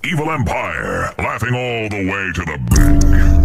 Evil Empire, laughing all the way to the bank.